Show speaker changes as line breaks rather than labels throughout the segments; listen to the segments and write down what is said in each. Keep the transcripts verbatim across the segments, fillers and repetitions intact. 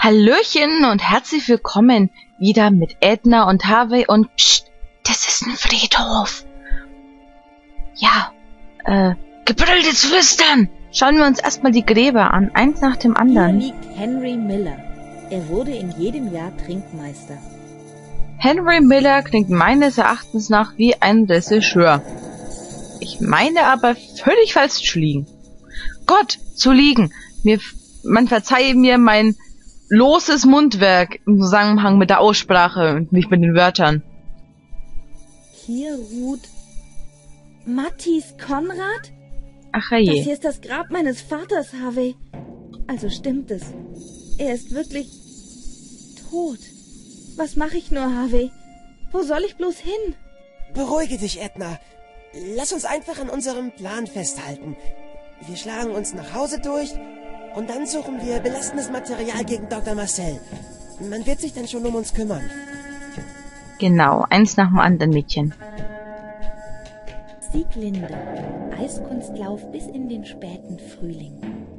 Hallöchen und herzlich willkommen wieder mit Edna und Harvey und pst, das ist ein Friedhof. Ja, äh, gebrülltes Flüstern. Schauen wir uns erstmal die Gräber an, eins nach dem anderen.
Hier liegt Henry Miller. Er wurde in jedem Jahr Trinkmeister.
Henry Miller klingt meines Erachtens nach wie ein Regisseur. Ich meine aber völlig falsch zu liegen. Gott, zu liegen. Mir, man verzeihe mir mein loses Mundwerk im Zusammenhang mit der Aussprache und nicht mit den Wörtern.
Hier ruht Matthijs Konrad?
Ach
Das
je.
hier ist das Grab meines Vaters, Harvey. Also stimmt es. Er ist wirklich tot. Was mache ich nur, Harvey? Wo soll ich bloß hin?
Beruhige dich, Edna. Lass uns einfach an unserem Plan festhalten. Wir schlagen uns nach Hause durch und dann suchen wir belastendes Material gegen Doktor Marcel. Man wird sich dann schon um uns kümmern.
Genau, eins nach dem anderen, Mädchen.
Sieglinde. Eiskunstlauf bis in den späten Frühling.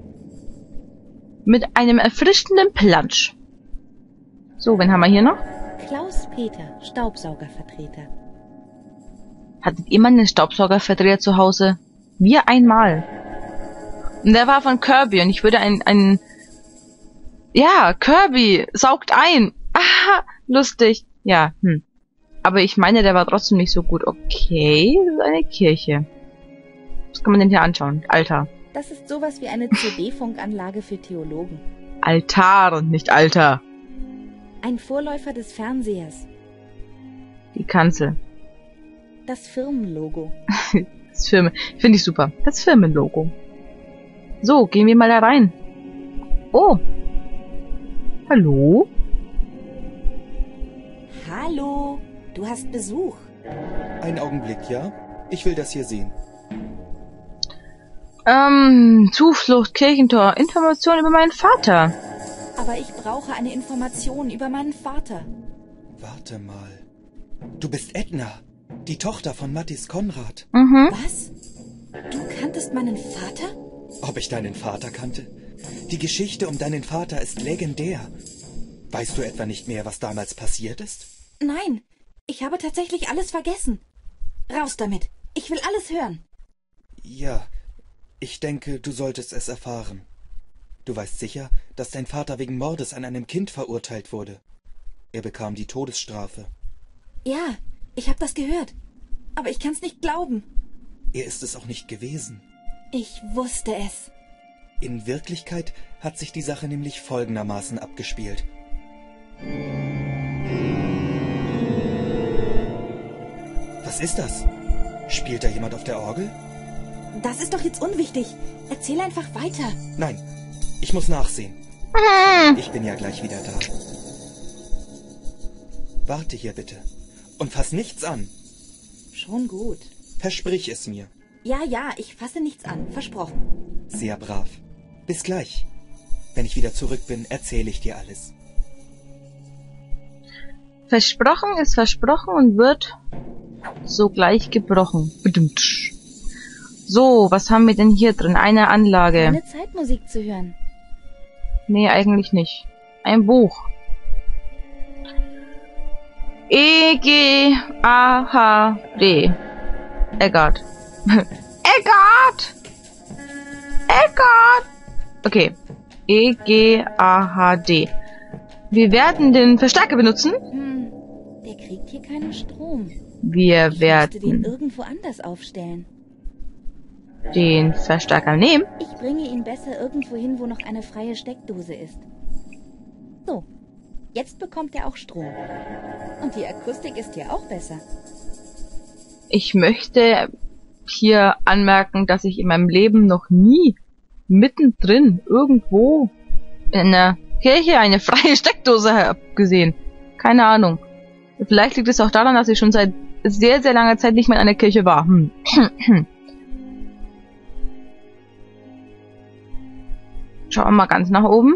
Mit einem erfrischenden Plansch. So, wen haben wir hier noch?
Klaus-Peter, Staubsaugervertreter.
Hattet ihr mal einen Staubsaugervertreter zu Hause? Wir einmal. Und der war von Kirby und ich würde ein, ein, ja, Kirby saugt ein. Aha, lustig. Ja, hm. Aber ich meine, der war trotzdem nicht so gut. Okay, das ist eine Kirche. Was kann man denn hier anschauen? Altar.
Das ist sowas wie eine C D-Funkanlage für Theologen.
Altar und nicht Alter.
Ein Vorläufer des Fernsehers.
Die Kanzel.
Das Firmenlogo.
Das Firmen. Finde ich super. Das Firmenlogo. So, gehen wir mal da rein. Oh. Hallo?
Hallo, du hast Besuch.
Einen Augenblick, ja? Ich will das hier sehen.
Ähm, Zuflucht, Kirchentor, Information über meinen Vater.
Aber ich brauche eine Information über meinen Vater.
Warte mal. Du bist Edna, die Tochter von Matthijs Konrad.
Mhm.
Was? Du kanntest meinen Vater?
Ob ich deinen Vater kannte? Die Geschichte um deinen Vater ist legendär. Weißt du etwa nicht mehr, was damals passiert ist?
Nein, ich habe tatsächlich alles vergessen. Raus damit. Ich will alles hören.
Ja, ich denke, du solltest es erfahren. Du weißt sicher, dass dein Vater wegen Mordes an einem Kind verurteilt wurde. Er bekam die Todesstrafe.
Ja, ich habe das gehört. Aber ich kann's nicht glauben.
Er ist es auch nicht gewesen.
Ich wusste es.
In Wirklichkeit hat sich die Sache nämlich folgendermaßen abgespielt. Was ist das? Spielt da jemand auf der Orgel?
Das ist doch jetzt unwichtig. Erzähl einfach weiter.
Nein, ich muss nachsehen. Ich bin ja gleich wieder da. Warte hier bitte. Und fass nichts an.
Schon gut.
Versprich es mir.
Ja, ja, ich fasse nichts an. Versprochen.
Sehr brav. Bis gleich. Wenn ich wieder zurück bin, erzähle ich dir alles.
Versprochen ist versprochen und wird sogleich gebrochen. Bedumtsch. So, was haben wir denn hier drin? Eine Anlage.
Eine Zeitmusik zu hören.
Nee, eigentlich nicht. Ein Buch. E G A H D. Eggard. Eggard! Eggard! Okay. E G A H D. Wir werden den Verstärker benutzen.
Hm, der kriegt hier keinen Strom.
Wir
Ich müsste den
werden
irgendwo anders aufstellen.
den Verstärker nehmen.
Ich bringe ihn besser irgendwo hin, wo noch eine freie Steckdose ist. So, jetzt bekommt er auch Strom. Und die Akustik ist ja auch besser.
Ich möchte hier anmerken, dass ich in meinem Leben noch nie mittendrin irgendwo in einer Kirche eine freie Steckdose habe gesehen. Keine Ahnung. Vielleicht liegt es auch daran, dass ich schon seit sehr, sehr langer Zeit nicht mehr in einer Kirche war. Hm. Schauen wir mal ganz nach oben.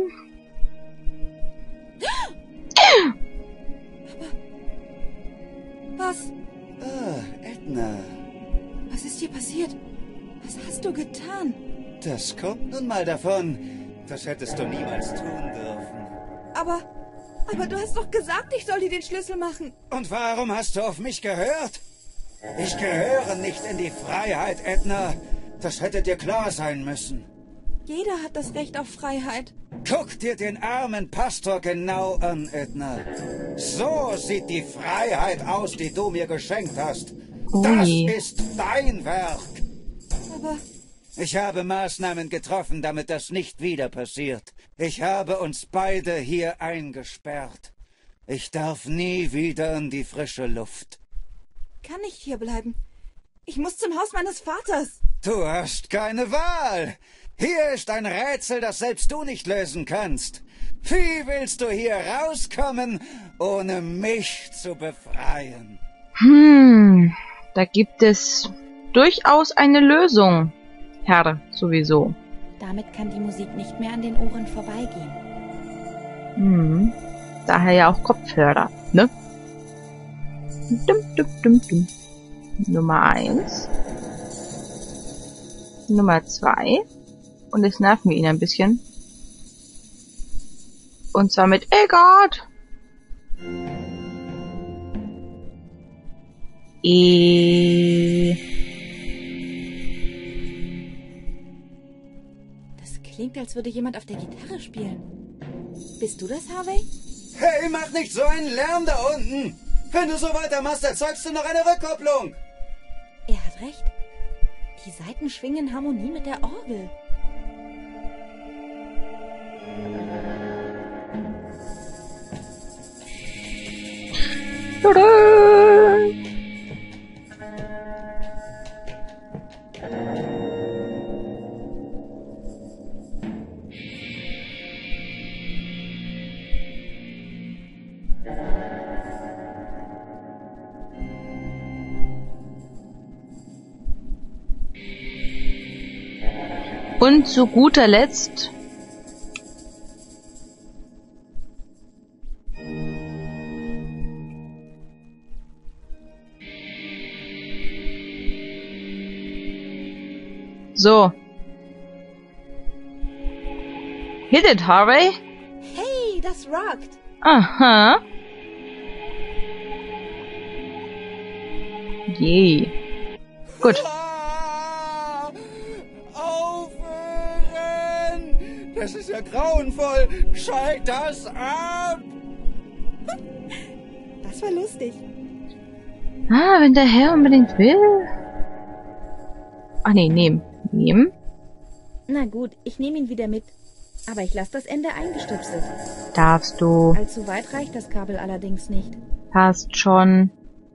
Was?
Ah, Edna.
Was ist hier passiert? Was hast du getan?
Das kommt nun mal davon. Das hättest du niemals tun dürfen.
Aber, aber du hast doch gesagt, ich soll dir den Schlüssel machen.
Und warum hast du auf mich gehört? Ich gehöre nicht in die Freiheit, Edna. Das hätte dir klar sein müssen.
Jeder hat das Recht auf Freiheit.
Guck dir den armen Pastor genau an, Edna. So sieht die Freiheit aus, die du mir geschenkt hast. Das
Ui.
ist dein Werk.
Aber
Ich habe Maßnahmen getroffen, damit das nicht wieder passiert. Ich habe uns beide hier eingesperrt. Ich darf nie wieder in die frische Luft.
kann ich hier bleiben? Ich muss zum Haus meines Vaters.
Du hast keine Wahl. Hier ist ein Rätsel, das selbst du nicht lösen kannst. Wie willst du hier rauskommen, ohne mich zu befreien?
Hm, da gibt es durchaus eine Lösung, Herr, sowieso.
Damit kann die Musik nicht mehr an den Ohren vorbeigehen.
Hm, daher ja auch Kopfhörer, ne? Dum, dum, dum, dum. Nummer eins. Nummer zwei. Und jetzt nerven wir ihn ein bisschen. Und zwar mit "Ey Gott!" E.
Das klingt, als würde jemand auf der Gitarre spielen. Bist du das, Harvey?
Hey, mach nicht so einen Lärm da unten! Wenn du so weitermachst, erzeugst du noch eine Rückkopplung!
Er hat recht. Die Saiten schwingen in Harmonie mit der Orgel.
Tada! Und zu guter Letzt so. Hit it, Harvey.
Hey, das rockt.
Aha. Je. Gut.
Ah, aufhören! Das ist ja grauenvoll! Schalt das ab!
Das war lustig.
Ah, wenn der Herr unbedingt will. Ach nee, nehmen. Nehmen.
Na gut, ich nehme ihn wieder mit. Aber ich lasse das Ende eingestöpselt.
Darfst du.
Allzu weit reicht das Kabel allerdings nicht.
Passt schon.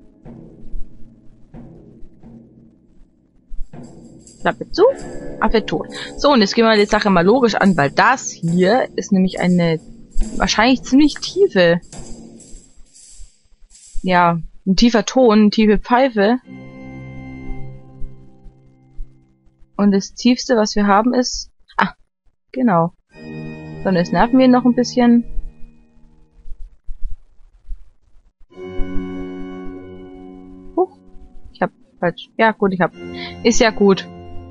Klappe zu. Affe tot. So, und jetzt gehen wir die Sache mal logisch an, weil das hier ist nämlich eine wahrscheinlich ziemlich tiefe. Ja, ein tiefer Ton, eine tiefe Pfeife. Und das Tiefste, was wir haben, ist... Ah, genau. So, und jetzt nerven wir ihn noch ein bisschen. Huch, ich hab falsch. Ja, gut, ich hab. Ist ja gut.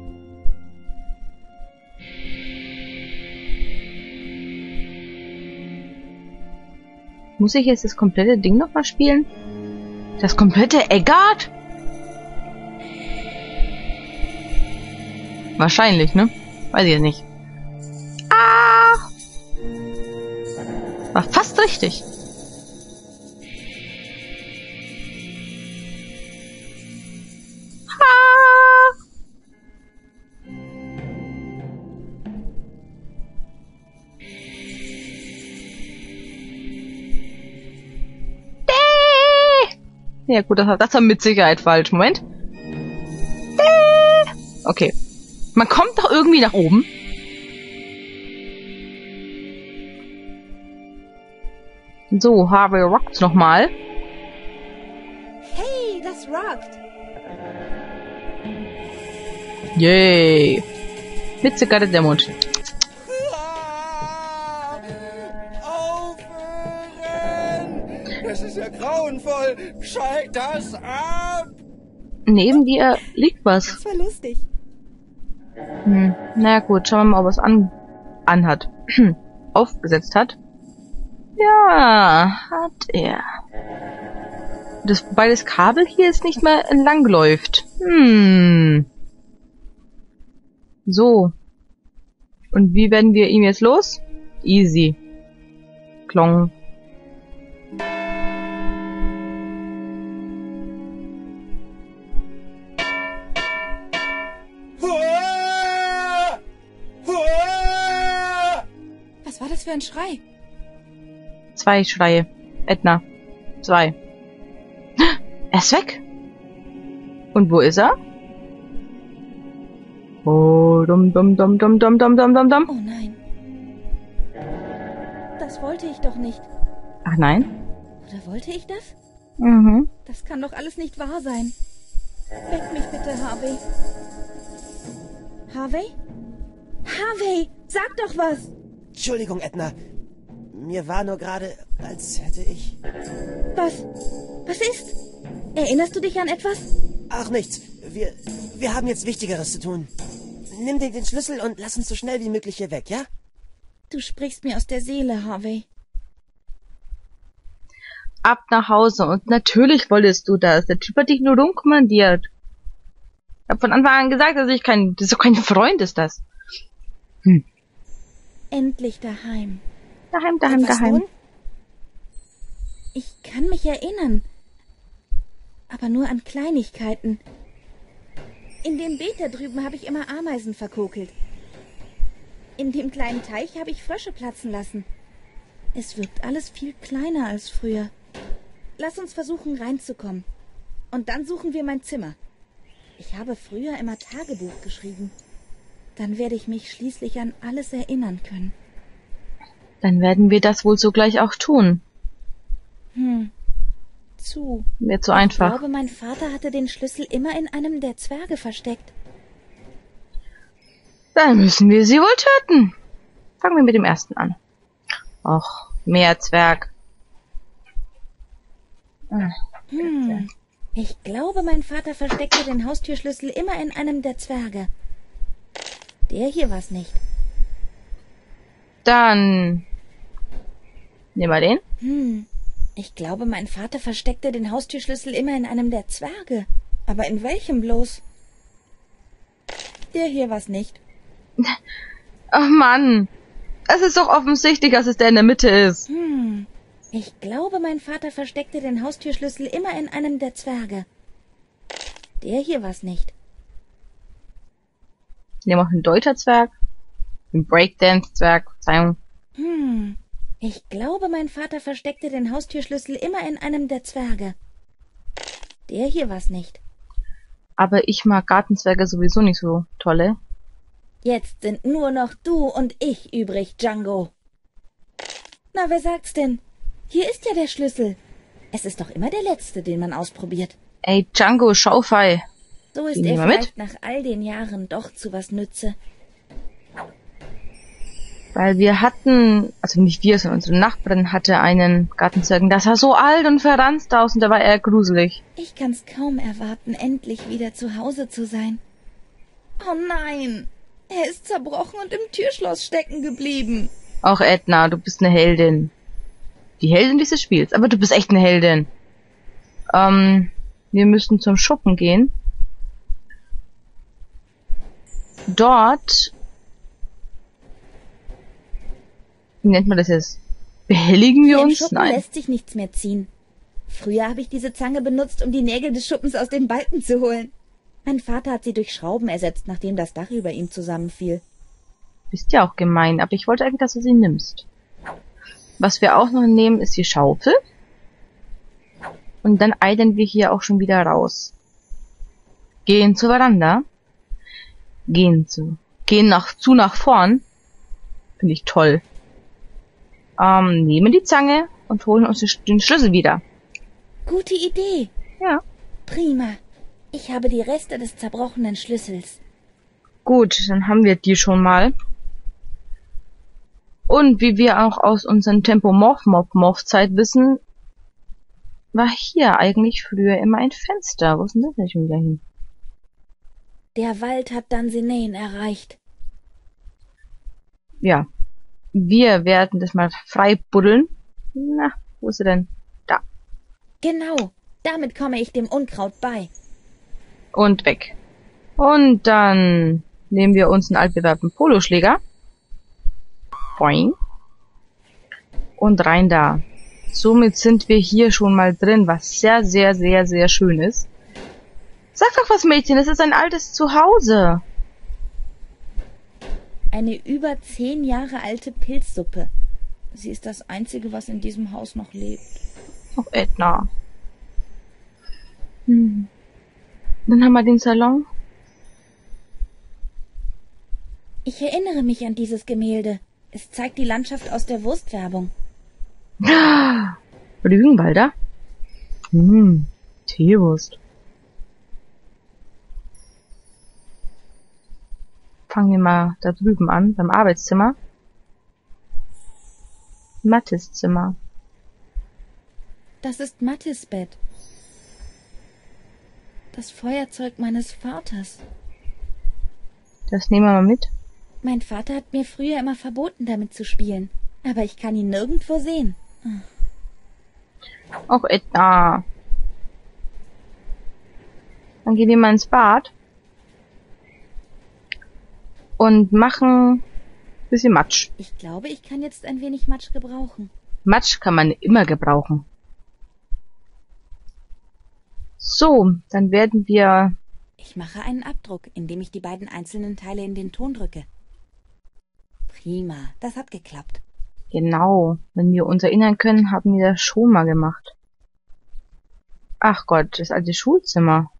Muss ich jetzt das komplette Ding nochmal spielen? Das komplette Eggard? Wahrscheinlich, ne? Weiß ich jetzt nicht. Ah! War fast richtig. Ah! Ja gut, das war, das war mit Sicherheit falsch. Moment. Okay. Man kommt doch irgendwie nach oben. So, Harvey rockt's nochmal.
Hey, das rockt.
Yay. Mit Zigarre der Mund.
Ah, aufhören! Das ist ja grauenvoll! Schalt das ab!
Neben dir liegt was.
Das war lustig.
Hm. Na gut, schauen wir mal, ob er es an, anhat. Aufgesetzt hat. Ja, hat er. Das, wobei das Kabel hier jetzt nicht mehr entlang läuft. Hm. So. Und wie werden wir ihm jetzt los? Easy. Klong.
Was war das für ein Schrei?
Zwei Schreie. Edna. Zwei. Er ist weg. Und wo ist er? Oh, dum dum dum dum dum dum dum dum dum.
Oh nein. Das wollte ich doch nicht.
Ach nein.
Oder wollte ich das?
Mhm.
Das kann doch alles nicht wahr sein. Weck mich bitte, Harvey. Harvey? Harvey, sag doch was!
Entschuldigung, Edna. Mir war nur gerade, als hätte ich...
Was? Was ist? Erinnerst du dich an etwas?
Ach, nichts. Wir, wir haben jetzt Wichtigeres zu tun. Nimm dir den Schlüssel und lass uns so schnell wie möglich hier weg, ja?
Du sprichst mir aus der Seele, Harvey.
Ab nach Hause. Und natürlich wolltest du das. Der Typ hat dich nur rumkommandiert. Ich hab von Anfang an gesagt, dass ich kein... Das ist doch kein Freund, ist das. Hm.
Endlich daheim.
Daheim, daheim,
Und was
daheim.
nun?
Ich kann mich erinnern. Aber nur an Kleinigkeiten. In dem Beet da drüben habe ich immer Ameisen verkokelt. In dem kleinen Teich habe ich Frösche platzen lassen. Es wirkt alles viel kleiner als früher. Lass uns versuchen, reinzukommen. Und dann suchen wir mein Zimmer. Ich habe früher immer Tagebuch geschrieben. Dann werde ich mich schließlich an alles erinnern können.
Dann werden wir das wohl sogleich auch tun.
Hm. Zu.
Wird so
Ich
einfach.
glaube, mein Vater hatte den Schlüssel immer in einem der Zwerge versteckt.
Dann müssen wir sie wohl töten. Fangen wir mit dem ersten an. Och, Meerzwerg. Ah,
Hm. Ich glaube, mein Vater versteckte den Haustürschlüssel immer in einem der Zwerge. Der hier war's nicht.
Dann nehmen wir den.
Hm. Ich glaube, mein Vater versteckte den Haustürschlüssel immer in einem der Zwerge. Aber in welchem bloß? Der hier war's nicht.
Ach Mann, es ist doch offensichtlich, dass es der in der Mitte ist.
Hm. Ich glaube, mein Vater versteckte den Haustürschlüssel immer in einem der Zwerge. Der hier war's nicht.
Nehmen wir auch einen Deuterzwerg. Einen Breakdance-Zwerg. Verzeihung.
Hm. Ich glaube, mein Vater versteckte den Haustürschlüssel immer in einem der Zwerge. Der hier war's nicht.
Aber ich mag Gartenzwerge sowieso nicht so tolle.
Jetzt sind nur noch du und ich übrig, Django. Na, wer sagt's denn? Hier ist ja der Schlüssel. Es ist doch immer der letzte, den man ausprobiert.
Ey, Django, Schaufei.
So ist
Nehmen
er
wir mit?
vielleicht nach all den Jahren doch zu was nütze.
Weil wir hatten, also nicht wir, sondern unsere Nachbarin hatte einen Gartenzwerg. Das sah so alt und verranzt aus und der war eher gruselig.
Ich kann's kaum erwarten, endlich wieder zu Hause zu sein. Oh nein, er ist zerbrochen und im Türschloss stecken geblieben.
Auch Edna, du bist eine Heldin. Die Heldin dieses Spiels, aber du bist echt eine Heldin. Ähm, wir müssen zum Schuppen gehen. Dort, wie nennt man das jetzt? Behelligen wir
Im
uns?
Schuppen
Nein.
lässt sich nichts mehr ziehen. Früher habe ich diese Zange benutzt, um die Nägel des Schuppens aus den Balken zu holen. Mein Vater hat sie durch Schrauben ersetzt, nachdem das Dach über ihm zusammenfiel.
Bist ja auch gemein, aber ich wollte eigentlich, dass du sie nimmst. Was wir auch noch nehmen, ist die Schaufel. Und dann eilen wir hier auch schon wieder raus. Gehen zur Veranda. Gehen zu. Gehen nach, zu nach vorn. Finde ich toll. Ähm, nehmen die Zange und holen uns den Schlüssel wieder.
Gute Idee.
Ja.
Prima. Ich habe die Reste des zerbrochenen Schlüssels.
Gut, dann haben wir die schon mal. Und wie wir auch aus unseren Tempo-Morph-Morph-Morph-Zeit wissen, war hier eigentlich früher immer ein Fenster. Wo ist denn das denn schon wieder hin?
Der Wald hat Dunsinane erreicht.
Ja. Wir werden das mal frei buddeln. Na, wo ist sie denn? Da.
Genau, damit komme ich dem Unkraut bei.
Und weg. Und dann nehmen wir uns einen altbewährten Poloschläger. Boing. Und rein da. Somit sind wir hier schon mal drin, was sehr, sehr, sehr, sehr schön ist. Sag doch was, Mädchen, es ist ein altes Zuhause.
Eine über zehn Jahre alte Pilzsuppe. Sie ist das Einzige, was in diesem Haus noch lebt.
Ach, Edna. Hm. Dann haben wir den Salon.
Ich erinnere mich an dieses Gemälde. Es zeigt die Landschaft aus der Wurstwerbung.
Rügenwalder? Hm, Teewurst. Fangen wir mal da drüben an, beim Arbeitszimmer. Mattes Zimmer.
Das ist Mattes Bett. Das Feuerzeug meines Vaters.
Das nehmen wir mal mit.
Mein Vater hat mir früher immer verboten, damit zu spielen. Aber ich kann ihn nirgendwo sehen.
Och, Edna. Dann gehen wir mal ins Bad. Und machen ein bisschen Matsch.
Ich glaube, ich kann jetzt ein wenig Matsch gebrauchen.
Matsch kann man immer gebrauchen. So, dann werden wir...
Ich mache einen Abdruck, indem ich die beiden einzelnen Teile in den Ton drücke. Prima, das hat geklappt.
Genau, wenn wir uns erinnern können, haben wir das schon mal gemacht. Ach Gott, das alte Schulzimmer.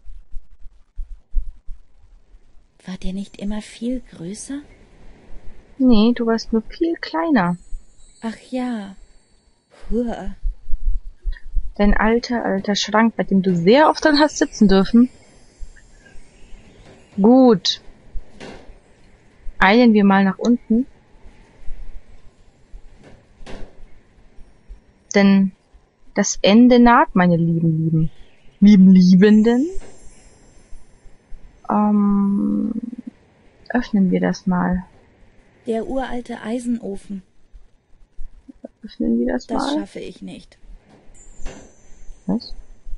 War der nicht immer viel größer?
Nee, du warst nur viel kleiner.
Ach ja. Puh.
Dein alter, alter Schrank, bei dem du sehr oft dann hast sitzen dürfen. Gut. Eilen wir mal nach unten. Denn das Ende naht, meine lieben, lieben, lieben Liebenden. Ähm, öffnen wir das mal.
Der uralte Eisenofen.
Öffnen wir das,
Das
mal.
schaffe ich nicht.
Was?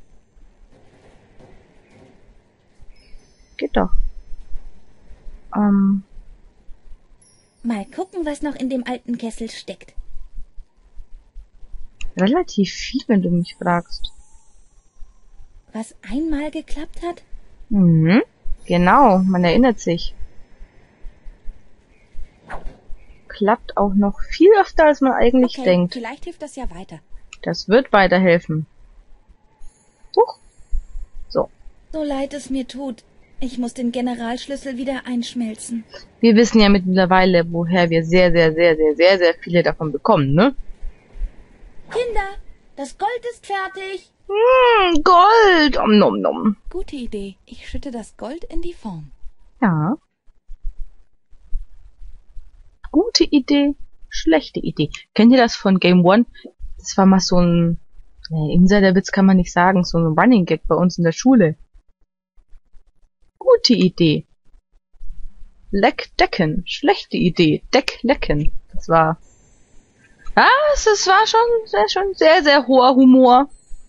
Geht doch. Ähm,
Mal gucken, was noch in dem alten Kessel steckt.
relativ viel, wenn du mich fragst.
Was einmal geklappt hat?
Mhm. Genau, man erinnert sich. Klappt auch noch viel öfter, als man eigentlich
Okay,
denkt.
vielleicht hilft das ja weiter.
Das wird weiterhelfen. Huch. So.
So leid es mir tut. Ich muss den Generalschlüssel wieder einschmelzen.
Wir wissen ja mittlerweile, woher wir sehr, sehr, sehr, sehr, sehr, sehr viele davon bekommen, ne?
Kinder, das Gold ist fertig.
Hm, Gold. Om nom nom.
Gute Idee. Ich schütte das Gold in die Form.
Ja. Gute Idee, schlechte Idee. Kennt ihr das von Game One? Das war mal so ein äh, Insiderwitz, kann man nicht sagen, so ein Running Gag bei uns in der Schule. Gute Idee. Leck decken. Schlechte Idee. Deck lecken. Das war... Ah, es, es war schon sehr, schon sehr, sehr hoher Humor.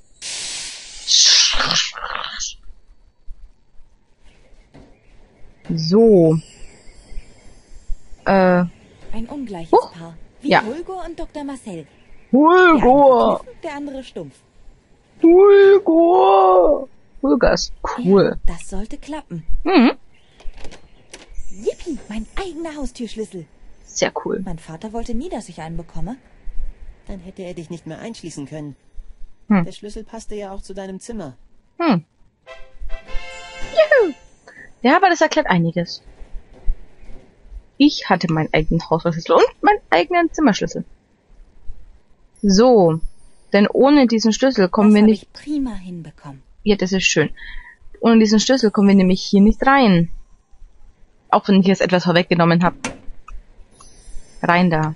So. Äh,
Ein ungleiches
Huch.
Paar. Wie
Ja.
Hulgo und Doktor Marcel. Der eine
Hulgur.
verkniffen, der andere stumpf.
Hulgur. Hulgur ist cool.
Ja, das sollte klappen.
Mhm.
Yippie, mein eigener Haustürschlüssel.
Sehr cool.
Mein Vater wollte nie, dass ich einen bekomme.
Dann hätte er dich nicht mehr einschließen können.
Hm.
Der Schlüssel passte ja auch zu deinem Zimmer.
Hm. Juhu. Ja, aber das erklärt einiges. Ich hatte meinen eigenen Hausschlüssel und meinen eigenen Zimmerschlüssel. So. Denn ohne diesen Schlüssel kommen
das
wir
habe
nicht...
ich prima hinbekommen.
Ja, das ist schön. Ohne diesen Schlüssel kommen wir nämlich hier nicht rein. Auch wenn ich jetzt etwas vorweggenommen habe. Rein da.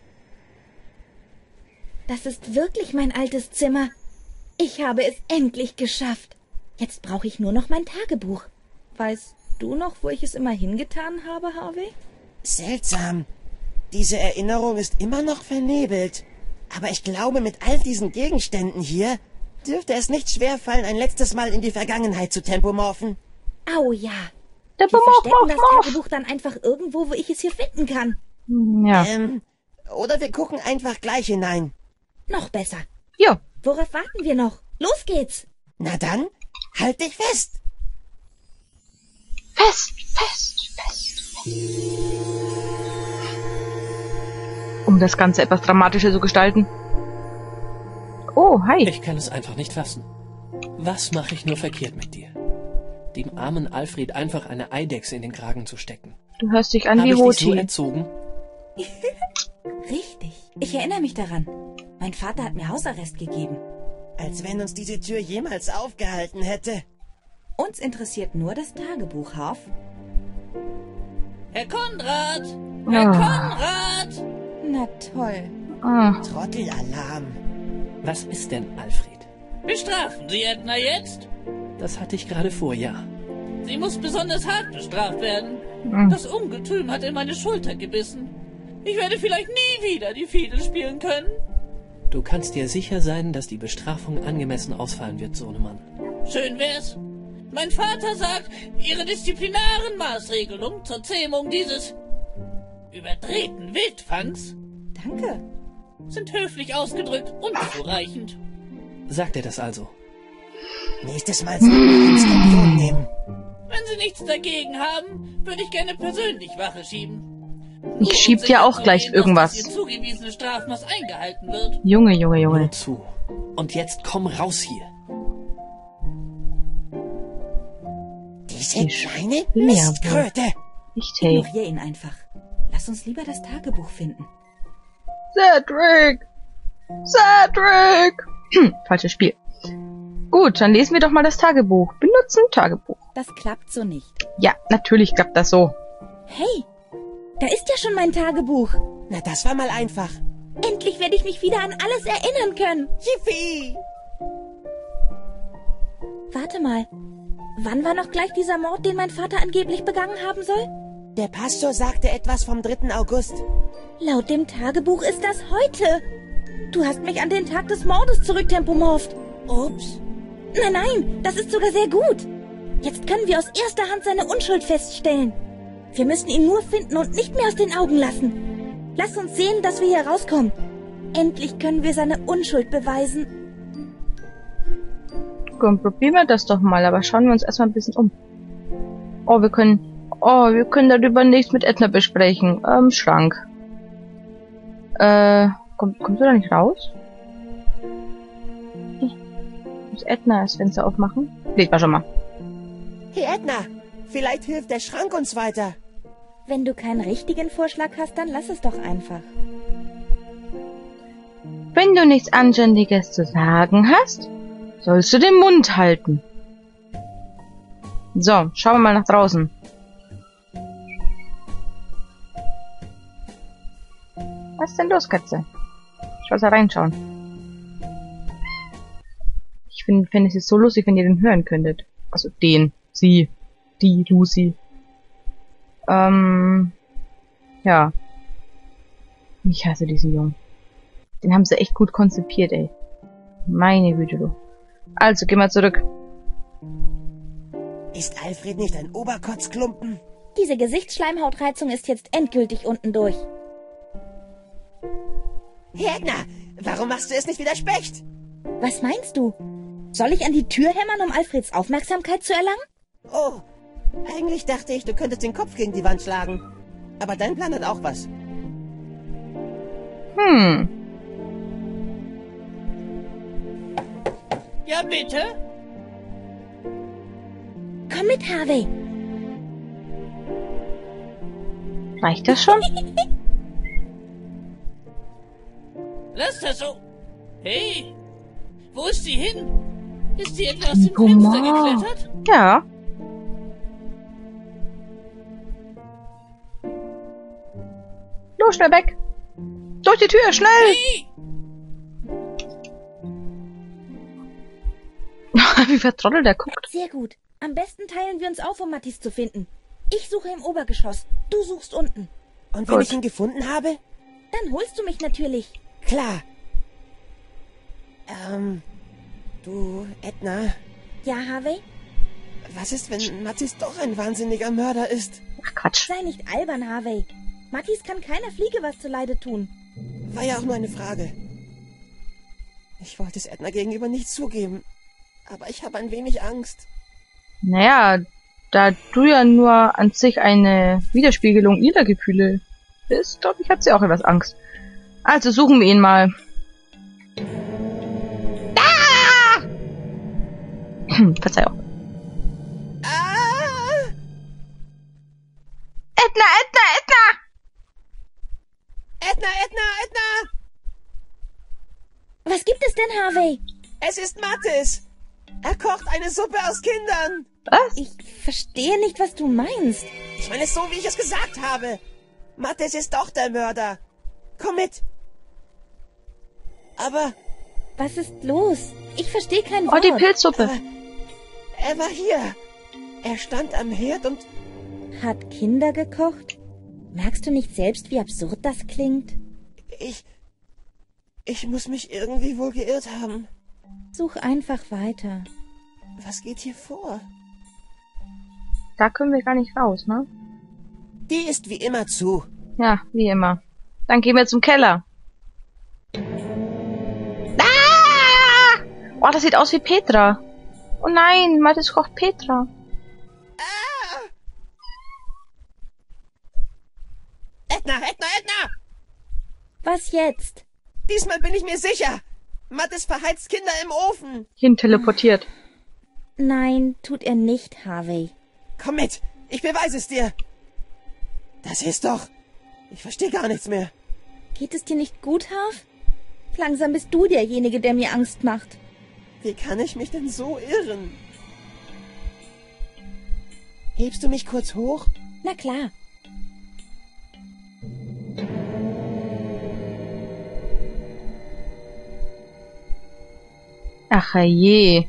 Das ist wirklich mein altes Zimmer. Ich habe es endlich geschafft. Jetzt brauche ich nur noch mein Tagebuch. Weißt du noch, wo ich es immer hingetan habe, Harvey?
Seltsam. Diese Erinnerung ist immer noch vernebelt. Aber ich glaube, mit all diesen Gegenständen hier dürfte es nicht schwerfallen, ein letztes Mal in die Vergangenheit zu tempomorphen.
Au ja.
Der
Wir verstecken
Morph,
das
Morph,
Tagebuch dann einfach irgendwo, wo ich es hier finden kann.
Morph. Ja.
Ähm, oder wir gucken einfach gleich hinein.
Noch besser.
Ja.
Worauf warten wir noch? Los geht's.
Na dann, halt dich fest.
Fest, fest, fest. Um das Ganze etwas dramatischer zu gestalten. Oh, hi.
Ich kann es einfach nicht fassen. Was mache ich nur verkehrt mit dir? Dem armen Alfred einfach eine Eidechse in den Kragen zu stecken.
Du hörst dich an
Habe
wie
ich dich so
Roti.
erzogen?
Richtig. Ich erinnere mich daran. Mein Vater hat mir Hausarrest gegeben.
Als wenn uns diese Tür jemals aufgehalten hätte.
Uns interessiert nur das Tagebuch, Harf.
Herr Konrad! Herr
Ah.
Konrad!
Na toll.
Ah.
Trottelalarm.
Was ist denn, Alfred?
Bestrafen Sie Edna jetzt?
Das hatte ich gerade vor, ja.
Sie muss besonders hart bestraft werden.
Hm.
Das Ungetüm hat in meine Schulter gebissen. Ich werde vielleicht nie wieder die Fiedel spielen können.
Du kannst dir sicher sein, dass die Bestrafung angemessen ausfallen wird, Sohnemann.
Schön wär's. Mein Vater sagt, Ihre disziplinaren Maßregelungen zur Zähmung dieses überdrehten Wildfangs
Danke.
sind höflich ausgedrückt unzureichend.
Sagt er das also?
Nächstes Mal sollten wir einen Skorpion nehmen.
Wenn Sie nichts dagegen haben, würde ich gerne persönlich Wache schieben.
Ich schieb dir auch gleich irgendwas.
Dass das Ihr zugewiesene Strafmaß eingehalten wird.
Junge, Junge, Junge.
Nur zu. Und jetzt komm raus hier.
Diese
Die
kleine
Schwerwohl.
Mistkröte.
Nicht, hey.
Ignorier ihn einfach. Lass uns lieber das Tagebuch finden.
Cedric! Cedric! Hm, falsches Spiel. Gut, dann lesen wir doch mal das Tagebuch. Benutzen Tagebuch.
Das klappt so nicht.
Ja, natürlich klappt das so.
Hey, da ist ja schon mein Tagebuch.
Na, das war mal einfach.
Endlich werde ich mich wieder an alles erinnern können.
Yippie!
Warte mal. Wann war noch gleich dieser Mord, den mein Vater angeblich begangen haben soll?
Der Pastor sagte etwas vom dritten August.
Laut dem Tagebuch ist das heute. Du hast mich an den Tag des Mordes zurücktempomorpht.
Ups.
Nein, nein, das ist sogar sehr gut. Jetzt können wir aus erster Hand seine Unschuld feststellen. Wir müssen ihn nur finden und nicht mehr aus den Augen lassen. Lass uns sehen, dass wir hier rauskommen. Endlich können wir seine Unschuld beweisen.
Komm, probieren wir das doch mal, aber schauen wir uns erstmal ein bisschen um. Oh, wir können... Oh, wir können darüber nichts mit Edna besprechen. Ähm, Schrank. Äh, komm, kommst du da nicht raus? Ich muss Edna das Fenster aufmachen? Leg mal schon mal.
Hey Edna, vielleicht hilft der Schrank uns weiter.
Wenn du keinen richtigen Vorschlag hast, dann lass es doch einfach.
Wenn du nichts Anständiges zu sagen hast, sollst du den Mund halten. So, schauen wir mal nach draußen. Was ist denn los, Katze? Ich will da reinschauen. Ich finde find es jetzt so lustig, wenn ihr den hören könntet. Also den, sie, die, Lucy. Ähm, ja. Ich hasse diesen Jungen. Den haben sie echt gut konzipiert, ey. Meine Güte, du. Also, geh mal zurück.
Ist Alfred nicht ein Oberkotzklumpen?
Diese Gesichtsschleimhautreizung ist jetzt endgültig unten durch.
Hey Edna, warum machst du es nicht wie der Specht?
Was meinst du? Soll ich an die Tür hämmern, um Alfreds Aufmerksamkeit zu erlangen?
Oh, eigentlich dachte ich, du könntest den Kopf gegen die Wand schlagen. Aber dein Plan hat auch was.
Hm.
Ja, bitte?
Komm mit, Harvey.
Reicht das schon?
Lass das so. Hey, wo ist sie hin? Ist sie etwa aus dem
Gumma.
Fenster geklettert?
Ja. Los, schnell weg. Durch die Tür, schnell.
Hey!
Wie vertrottelt er guckt.
Sehr gut. Am besten teilen wir uns auf, um Mattis zu finden. Ich suche im Obergeschoss. Du suchst unten.
Und wenn
Gut.
ich ihn gefunden habe?
Dann holst du mich natürlich.
Klar. Edna,
Ja, Harvey?
was ist, wenn Mattis doch ein wahnsinniger Mörder ist?
Ach, Quatsch.
Sei nicht albern, Harvey. Mattis kann keiner Fliege was zuleide tun.
War ja auch nur eine Frage. Ich wollte es Edna gegenüber nicht zugeben, aber ich habe ein wenig Angst.
Naja, da du ja nur an sich eine Widerspiegelung ihrer Gefühle bist, glaube ich, hat sie auch etwas Angst. Also suchen wir ihn mal. Ah! Verzeihung.
Ah!
Edna, Edna, Edna!
Edna, Edna, Edna!
Was gibt es denn, Harvey?
Es ist Mattis! Er kocht eine Suppe aus Kindern!
Was?
Ich verstehe nicht, was du meinst.
Ich meine es so, wie ich es gesagt habe. Mattis ist doch der Mörder. Komm mit. Aber,
Was ist los? Ich verstehe kein
Oh,
Wort.
die Pilzsuppe.
aber, er war hier. Er stand am Herd und...
Hat Kinder gekocht? Merkst du nicht selbst, wie absurd das klingt?
Ich... Ich muss mich irgendwie wohl geirrt haben.
Such einfach weiter.
Was geht hier vor?
Da können wir gar nicht raus, ne?
Die ist wie immer zu.
Ja, wie immer. Dann gehen wir zum Keller. Ah! Oh, das sieht aus wie Petra. Oh nein, Mattis kocht Petra.
Edna, Edna, Edna!
Was jetzt?
Diesmal bin ich mir sicher. Mattis verheizt Kinder im Ofen.
Hin teleportiert.
Nein, tut er nicht, Harvey.
Komm mit. Ich beweise es dir. Das ist doch... Ich verstehe gar nichts mehr.
Geht es dir nicht gut, Harv? Langsam bist du derjenige, der mir Angst macht.
Wie kann ich mich denn so irren? Hebst du mich kurz hoch?
Na klar.
Ach je.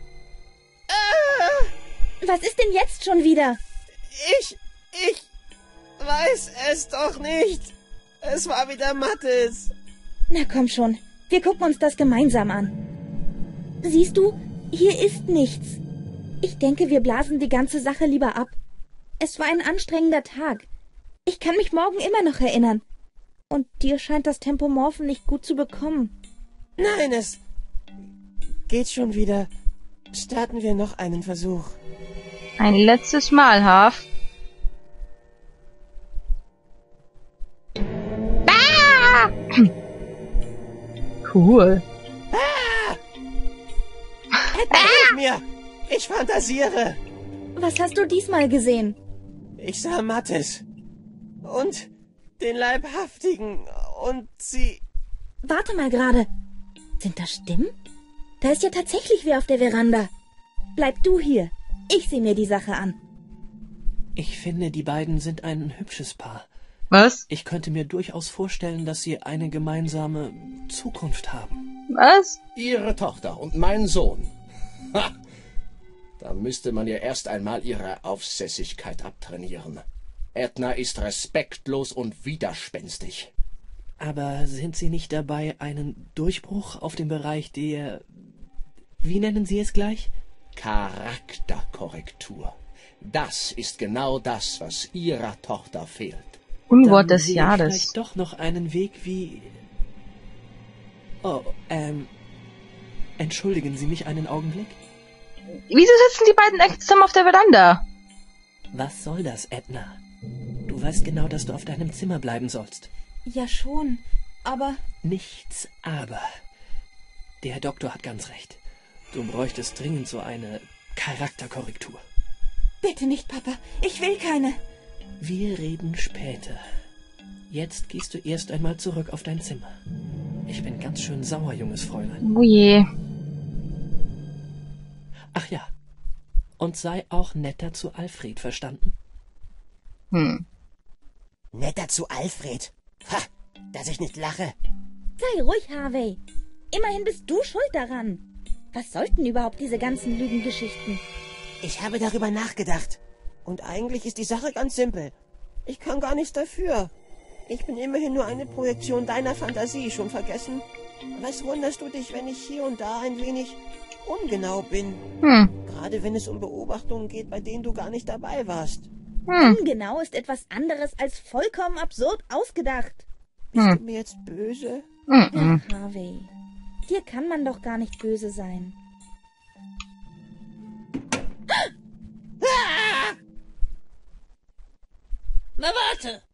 Was ist denn jetzt schon wieder?
Ich... Ich... weiß es doch nicht. Es war wieder Mattis.
Na komm schon, wir gucken uns das gemeinsam an. Siehst du, hier ist nichts. Ich denke, wir blasen die ganze Sache lieber ab. Es war ein anstrengender Tag. Ich kann mich morgen immer noch erinnern. Und dir scheint das Tempomorphen nicht gut zu bekommen.
Nein, es... geht schon wieder. Starten wir noch einen Versuch.
Ein letztes Mal, Harv. Ah! Cool.
Edna, hilf mir! Ich fantasiere.
Was hast du diesmal gesehen?
Ich sah Mattis. Und den Leibhaftigen. Und sie...
Warte mal gerade. Sind das Stimmen? Da ist ja tatsächlich wer auf der Veranda. Bleib du hier. Ich sehe mir die Sache an.
Ich finde, die beiden sind ein hübsches Paar.
Was?
Ich könnte mir durchaus vorstellen, dass sie eine gemeinsame Zukunft haben.
Was?
Ihre Tochter und mein Sohn. Ha! Da müsste man ja erst einmal ihre Aufsässigkeit abtrainieren. Edna ist respektlos und widerspenstig.
Aber sind Sie nicht dabei, einen Durchbruch auf dem Bereich der... Wie nennen Sie es gleich?
Charakterkorrektur. Das ist genau das, was Ihrer Tochter fehlt.
Unwort
Dann
des
sehe ich
Jahres.
vielleicht doch noch einen Weg wie... Oh, ähm... Entschuldigen Sie mich einen Augenblick?
Wieso sitzen die beiden echt zusammen auf der Veranda?
Was soll das, Edna? Du weißt genau, dass du auf deinem Zimmer bleiben sollst.
Ja schon, aber...
Nichts aber. Der Herr Doktor hat ganz recht. Du bräuchtest dringend so eine Charakterkorrektur.
Bitte nicht, Papa. Ich will keine.
Wir reden später. Jetzt gehst du erst einmal zurück auf dein Zimmer. Ich bin ganz schön sauer, junges Fräulein.
Oh je.
Ach ja. Und sei auch netter zu Alfred, verstanden?
Hm.
Netter zu Alfred. Ha! Dass ich nicht lache.
Sei ruhig, Harvey. Immerhin bist du schuld daran. Was sollten überhaupt diese ganzen Lügengeschichten?
Ich habe darüber nachgedacht. Und eigentlich ist die Sache ganz simpel. Ich kann gar nichts dafür. Ich bin immerhin nur eine Projektion deiner Fantasie, schon vergessen? Was wunderst du dich, wenn ich hier und da ein wenig ungenau bin.
Hm.
Gerade wenn es um Beobachtungen geht, bei denen du gar nicht dabei warst.
Hm.
Ungenau ist etwas anderes als vollkommen absurd ausgedacht.
Bist
Hm.
du mir jetzt böse?
Mhm.
Harvey, dir kann man doch gar nicht böse sein.
Ah!
Na warte!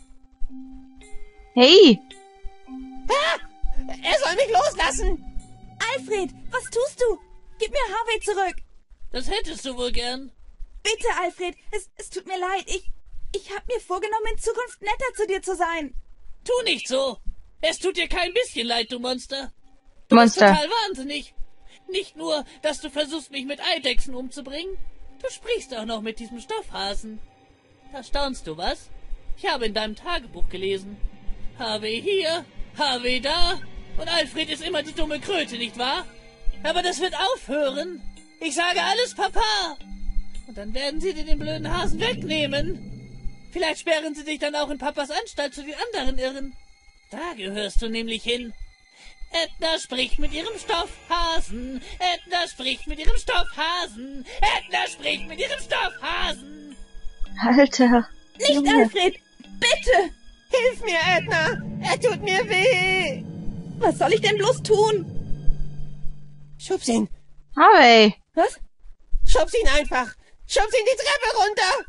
Hey!
Ah! Er soll mich loslassen!
Alfred, was tust du? Gib mir Harvey zurück.
Das hättest du wohl gern.
Bitte, Alfred, es, es tut mir leid. Ich, ich habe mir vorgenommen, in Zukunft netter zu dir zu sein.
Tu nicht so! Es tut dir kein bisschen leid, du Monster. Du
Monster.
bist total wahnsinnig. Nicht nur, dass du versuchst, mich mit Eidechsen umzubringen, du sprichst auch noch mit diesem Stoffhasen. Da staunst du, was? Ich habe in deinem Tagebuch gelesen. Harvey hier, Harvey da, und Alfred ist immer die dumme Kröte, nicht wahr? Aber das wird aufhören. Ich sage alles Papa. Und dann werden sie dir den blöden Hasen wegnehmen. Vielleicht sperren sie dich dann auch in Papas Anstalt zu den anderen Irren. Da gehörst du nämlich hin. Edna spricht mit ihrem Stoffhasen. Edna spricht mit ihrem Stoffhasen. Edna spricht mit ihrem Stoffhasen.
Alter.
Nicht,
Junge.
Alfred, bitte.
Hilf mir, Edna! Er tut mir weh!
Was soll ich denn bloß tun?
Schub's ihn!
Harvey!
Was?
Schub's ihn einfach! Schub's ihn die Treppe runter!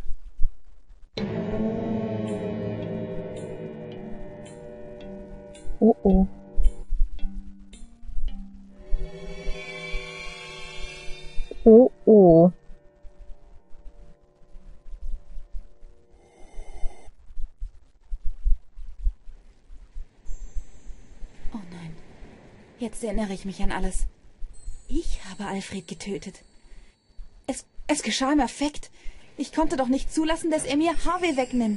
Oh oh. Oh oh.
Oh nein. Jetzt erinnere ich mich an alles. Ich habe Alfred getötet. Es, es geschah im Affekt. Ich konnte doch nicht zulassen, dass er mir Harvey wegnimmt.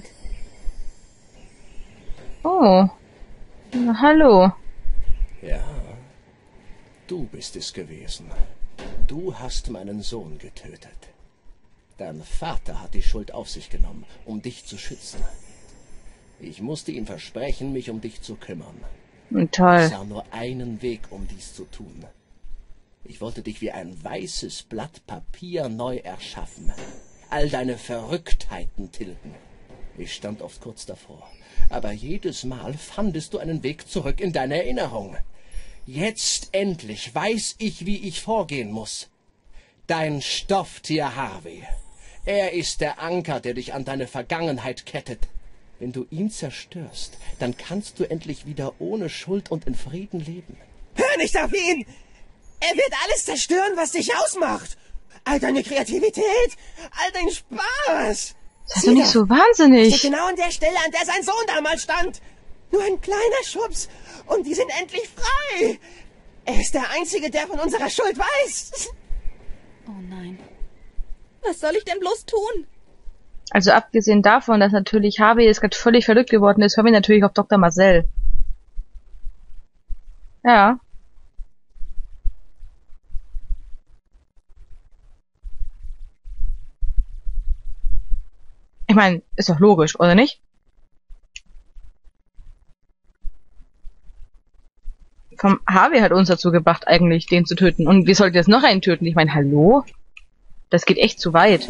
Oh. Na, hallo.
Ja, du bist es gewesen. Du hast meinen Sohn getötet. Dein Vater hat die Schuld auf sich genommen, um dich zu schützen. Ich musste ihm versprechen, mich um dich zu kümmern. Ich
Toll.
sah nur einen Weg, um dies zu tun. Ich wollte dich wie ein weißes Blatt Papier neu erschaffen. All deine Verrücktheiten tilgen. Ich stand oft kurz davor. Aber jedes Mal fandest du einen Weg zurück in deine Erinnerung. Jetzt endlich weiß ich, wie ich vorgehen muss. Dein Stofftier Harvey. Er ist der Anker, der dich an deine Vergangenheit kettet. Wenn du ihn zerstörst, dann kannst du endlich wieder ohne Schuld und in Frieden leben.
Hör nicht auf ihn! Er wird alles zerstören, was dich ausmacht! All deine Kreativität! All dein Spaß!
Das ist doch nicht so wahnsinnig.
Steht genau an der Stelle, an der sein Sohn damals stand. Nur ein kleiner Schubs und die sind endlich frei. Er ist der Einzige, der von unserer Schuld weiß.
Oh nein. Was soll ich denn bloß tun?
Also abgesehen davon, dass natürlich Harvey jetzt gerade völlig verrückt geworden ist, hören wir natürlich auf Doktor Marcel. Ja. Ich meine, ist doch logisch, oder nicht? Vom Harvey hat uns dazu gebracht, eigentlich den zu töten. Und wir sollten jetzt noch einen töten. Ich meine, hallo? Das geht echt zu weit.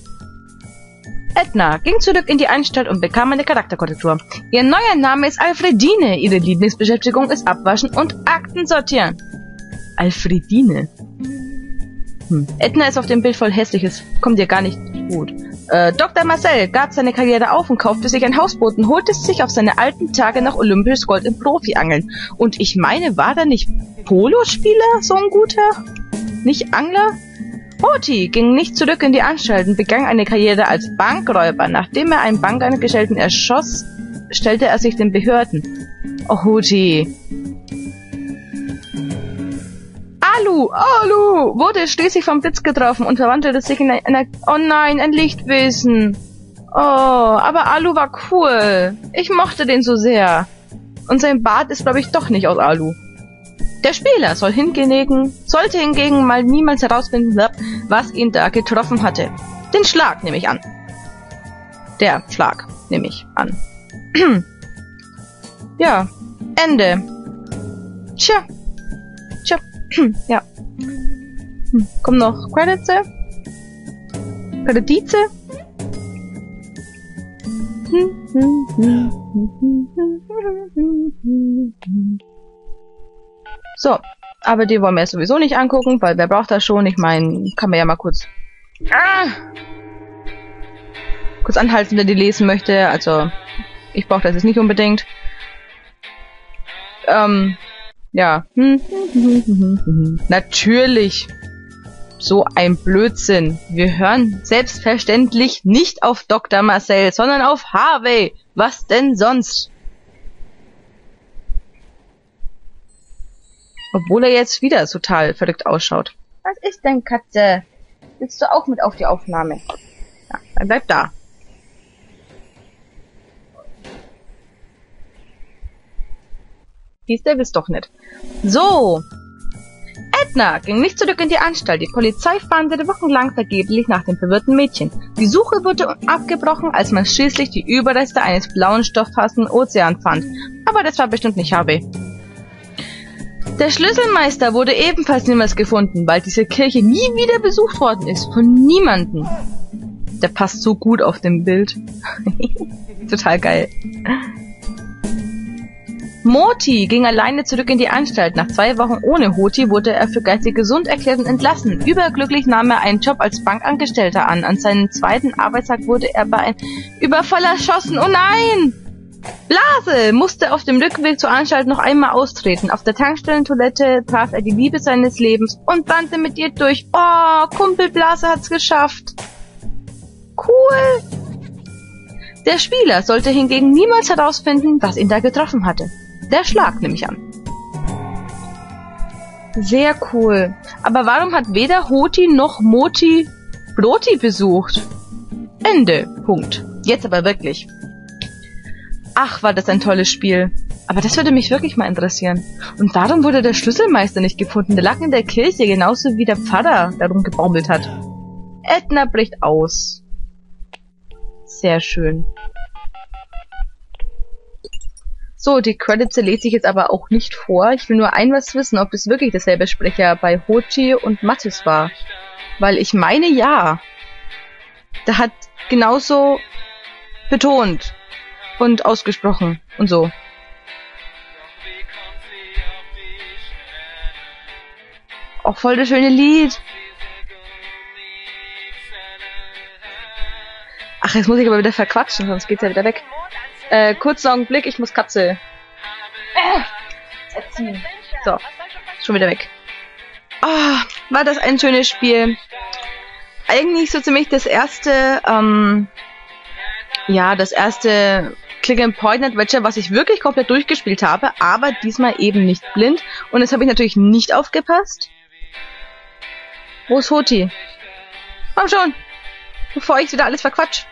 Edna ging zurück in die Anstalt und bekam eine Charakterkorrektur. Ihr neuer Name ist Alfredine. Ihre Lieblingsbeschäftigung ist Abwaschen und Akten sortieren. Alfredine. Hm. Edna ist auf dem Bild voll hässlich. Es kommt ihr gar nicht gut. Äh, Doktor Marcel gab seine Karriere auf und kaufte sich ein Hausboot und holte sich auf seine alten Tage nach olympisches Gold im Profi-Angeln. Und ich meine, war da nicht Polospieler so ein guter? Nicht Angler? Horty ging nicht zurück in die Anstalt und begann eine Karriere als Bankräuber. Nachdem er einen Bankangestellten erschoss, stellte er sich den Behörden. Oh, Horty. Alu, Alu, wurde schließlich vom Blitz getroffen und verwandelte sich in eine, oh nein, ein Lichtwesen. Oh, aber Alu war cool. Ich mochte den so sehr. Und sein Bart ist, glaube ich, doch nicht aus Alu. Der Spieler soll hingegen, sollte hingegen mal niemals herausfinden, was ihn da getroffen hatte. Den Schlag nehme ich an. Der Schlag nehme ich an. Ja, Ende. Tja. Tja. Ja. Hm. Kommen noch Credits? Kredite? So, aber die wollen wir jetzt sowieso nicht angucken, weil wer braucht das schon? Ich meine, kann man ja mal kurz ah, kurz anhalten, wenn die lesen möchte. Also, ich brauche das jetzt nicht unbedingt. Ähm, ja. Natürlich. So ein Blödsinn. Wir hören selbstverständlich nicht auf Doktor Marcel, sondern auf Harvey. Was denn sonst? Obwohl er jetzt wieder total verrückt ausschaut. Was ist denn, Katze? Willst du auch mit auf die Aufnahme? Ja, dann bleib da. Siehst du, willst doch nicht. So. Edna ging nicht zurück in die Anstalt. Die Polizei fahndete wochenlang vergeblich nach dem verwirrten Mädchen. Die Suche wurde abgebrochen, als man schließlich die Überreste eines blauen Stoffhasen im Ozean fand. Aber das war bestimmt nicht Harvey. Der Schlüsselmeister wurde ebenfalls niemals gefunden, weil diese Kirche nie wieder besucht worden ist. Von niemandem. Der passt so gut auf dem Bild. Total geil. Moti ging alleine zurück in die Anstalt. Nach zwei Wochen ohne Hoti wurde er für geistig gesund erklärt und entlassen. Überglücklich nahm er einen Job als Bankangestellter an. An seinem zweiten Arbeitstag wurde er bei einem Überfall erschossen. Oh nein! Blase musste auf dem Rückweg zur Anstalt noch einmal austreten. Auf der Tankstellentoilette traf er die Liebe seines Lebens und brannte mit ihr durch. Oh, Kumpel Blase hat's geschafft. Cool. Der Spieler sollte hingegen niemals herausfinden, was ihn da getroffen hatte. Der Schlag, nehme ich an. Sehr cool. Aber warum hat weder Hoti noch Moti Broti besucht? Ende. Punkt. Jetzt aber wirklich. Ach, war das ein tolles Spiel. Aber das würde mich wirklich mal interessieren. Und warum wurde der Schlüsselmeister nicht gefunden? Der lag in der Kirche, genauso wie der Pfarrer, der rumgebaumelt hat. Edna bricht aus. Sehr schön. So, die Credits lese ich jetzt aber auch nicht vor. Ich will nur ein was wissen, ob es wirklich derselbe Sprecher bei Hoti und Mattis war. Weil ich meine, ja. Der hat genauso betont und ausgesprochen und so. Auch voll das schöne Lied. Ach, jetzt muss ich aber wieder verquatschen, sonst geht's ja wieder weg. Äh, kurzer Augenblick, ich muss Katze äh, erziehen. So, schon wieder weg. Ah, war das ein schönes Spiel. Eigentlich so ziemlich das erste, ähm, ja, das erste Click-and-Point-Adventure, was ich wirklich komplett durchgespielt habe, aber diesmal eben nicht blind. Und jetzt habe ich natürlich nicht aufgepasst. Wo ist Hoti? Komm schon, bevor ich wieder alles verquatsch.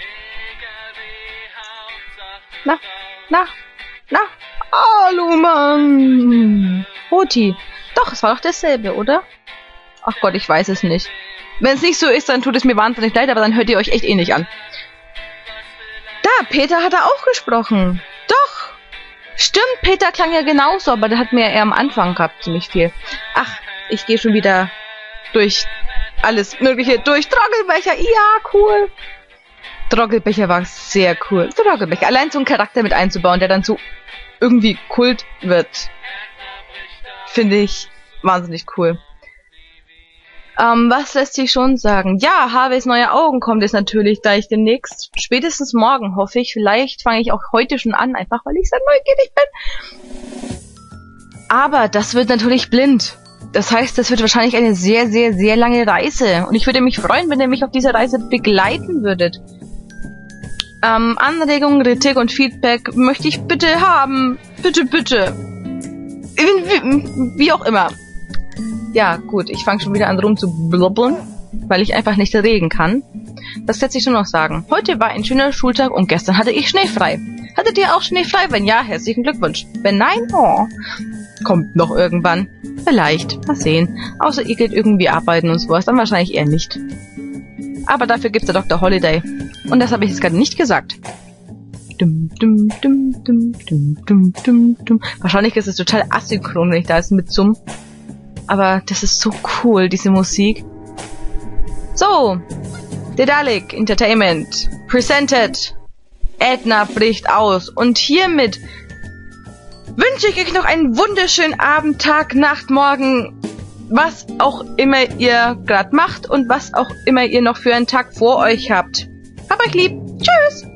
Na, na, na, hallo Mann. Hoti. Doch, es war doch dasselbe, oder? Ach Gott, ich weiß es nicht. Wenn es nicht so ist, dann tut es mir wahnsinnig leid, aber dann hört ihr euch echt eh nicht an. Da, Peter hat er auch gesprochen. Doch. Stimmt, Peter klang ja genauso, aber der hat mir eher am Anfang gehabt ziemlich viel. Ach, ich gehe schon wieder durch alles Mögliche durch. Trockelbecher, ja, cool. Trockelbecher war sehr cool. Trockelbecher, allein so einen Charakter mit einzubauen, der dann so irgendwie Kult wird, finde ich wahnsinnig cool. Ähm, was lässt sich schon sagen? Ja, Harveys neue Augen kommt jetzt natürlich gleich demnächst. Spätestens morgen, hoffe ich. Vielleicht fange ich auch heute schon an, einfach weil ich so neugierig bin. Aber das wird natürlich blind. Das heißt, das wird wahrscheinlich eine sehr, sehr, sehr lange Reise. Und ich würde mich freuen, wenn ihr mich auf dieser Reise begleiten würdet. Ähm, Anregungen, Kritik und Feedback möchte ich bitte haben. Bitte, bitte. Wie, wie auch immer. Ja, gut, ich fange schon wieder an rum zu blubbern, weil ich einfach nicht reden kann. Das lässt sich schon noch sagen. Heute war ein schöner Schultag und gestern hatte ich schneefrei. Hattet ihr auch schneefrei? Wenn ja, herzlichen Glückwunsch. Wenn nein, oh, kommt noch irgendwann. Vielleicht, mal sehen. Außer ihr geht irgendwie arbeiten und sowas, dann wahrscheinlich eher nicht. Aber dafür gibt's der Doktor Holiday. Und das habe ich jetzt gerade nicht gesagt. Dum, dum, dum, dum, dum, dum, dum, dum. Wahrscheinlich ist es total asynchron, wenn ich da jetzt mit zum aber das ist so cool, diese Musik. So, Dedalic Entertainment presented Edna bricht aus. Und hiermit wünsche ich euch noch einen wunderschönen Abend, Tag, Nacht, Morgen, was auch immer ihr gerade macht und was auch immer ihr noch für einen Tag vor euch habt. Hab euch lieb. Tschüss.